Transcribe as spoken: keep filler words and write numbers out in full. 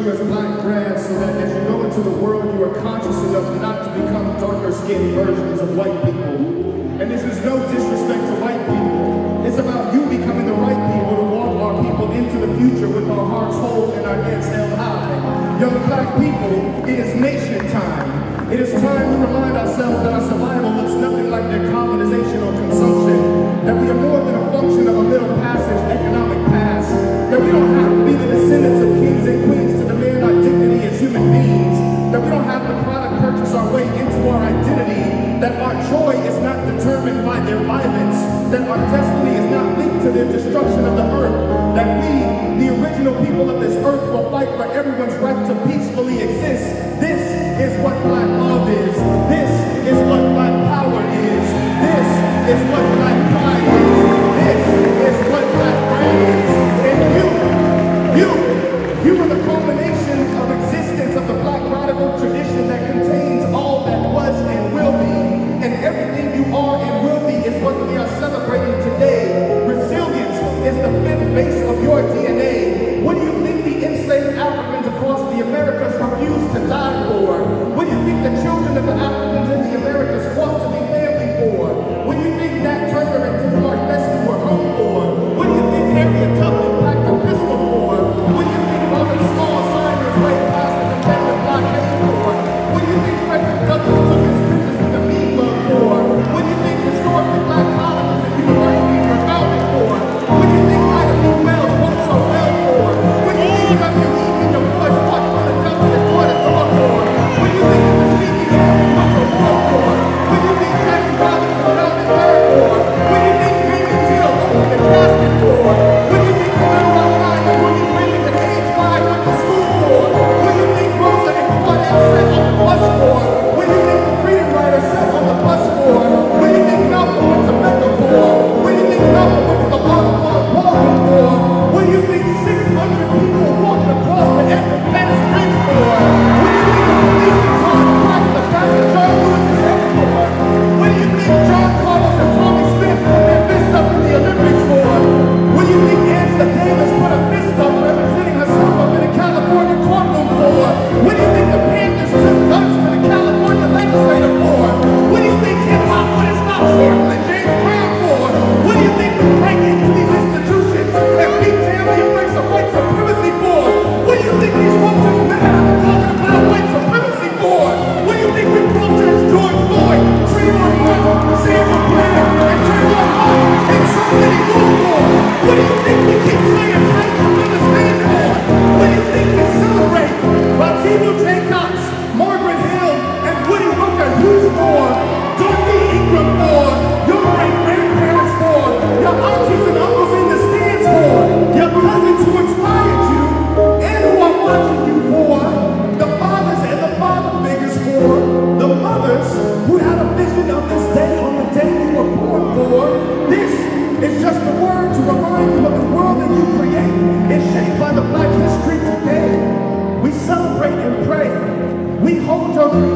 you as Black Grads so that as you go into the world, you are conscious enough not to become darker-skinned versions of white people. And this is no disrespect to white people. It's about you becoming the right people to walk our people into the future with our hearts whole and our heads held high. Young Black people, it is nation time. It is time to remind ourselves that our survival looks nothing like their colonization or consumption, that we are more than a function of a middle passage economic past, that we don't have to be the descendants of kings and queens to demand our dignity as human beings, that we don't have to product purchase our way into our identity, that our joy is not determined by their violence, that our destiny is not linked to their destruction of the earth, that we, the original people of this earth, will fight for everyone's right to peacefully exist. This is what Black love is. This is what Black power is. This is what Black pride is. This is what Black brand is. And you, you, you are the culmination of existence of the Black radical tradition that contains all that was and will be. And everything you are and will be is what we are celebrating today. Resilience is the fifth base of your D N A. What do you think the enslaved Africans across the Americas refused to die for? What do you think the children of the Africans in the Americas fought to be family for? What do you think Nat Turner and Theodore Bessie were hung for? What do you think Harriet Tubman packed a pistol for? What do you think Robert Small Siders right past the Confederate blockade for? What do you think Frederick Douglass took his pictures with the mean mug for? What do you think historically Black colleges and universities were founded for? What do you think Ida B. Wells worked so well for? What do you think W E and your boys fought Philadelphia for the door for? What do you think the Tuskegee Airmen went to war for? What do you think Jackie Robinson went out in there for? What do you think Mamie Till opened the casket for? What do you think the Little Rock Nine and Rudy Williams and age five went to school for? What do you think Rosa and Claudette sat on the bus for? What do you think the Freedom Riders sat on the bus for? What do you think Malcolm went to Mecca for? What do you think Malcolm went to the Long Long Ballroom for? What do you think six hundred people walked across the Independence Bridge for? What do you think the police baton cracked the back of John Lewis's head for? What do you think John Carlos and Tommy Smith put their fist up in the Olympics for? What do you think Angela Davis put a fist up representing herself up in a California courtroom for? What do you think the Panthers took guns to the California legislature for? What do you think hip-hop would have stopped sampling James Brown for? What do you think we break into these institutions and beat down the embrace of white supremacy for? What do you think these folks are mad at talking about white supremacy for? What do you think we protest George Floyd, Trayvon Martin, Sandra Bland, and Trayvon Martin, and so many more for? What do you think we keep saying tight to understand for? What do you think we celebrate Latifah J. Cox, Margaret Hill, and Woody Hooker Hughes for? Dorothy Ingram for? Your great-grandparents for? Your aunties and uncles in the stands for? Your cousins who inspired you and who are watching you for? The fathers and the father figures for? The mothers who had a vision of this day on the day you were born for? This is just a word to remind you of the world that you create is shaped by the Black history today. We celebrate and pray. We hold your